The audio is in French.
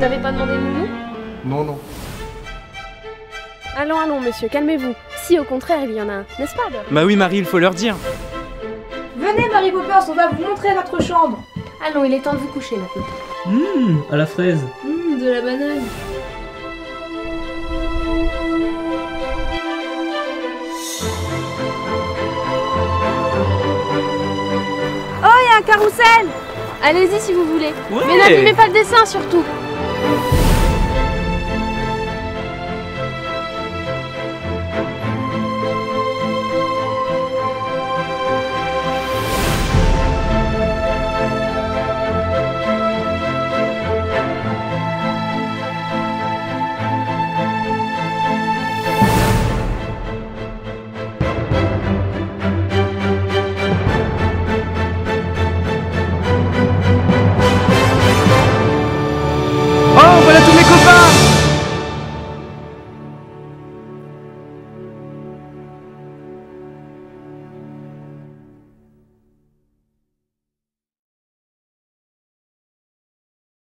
n'avez pas demandé de nounou? Non, non. Allons, allons, monsieur, calmez-vous. Si au contraire il y en a un, n'est-ce pas, Dor? Bah oui, Marie, il faut leur dire. Venez, Mary Poppers, on va vous montrer notre chambre. Allons, il est temps de vous coucher maintenant. À la fraise. De la banane. Oh, il y a un carrousel! Allez-y si vous voulez. Ouais. Mais n'abîmez pas le dessin surtout.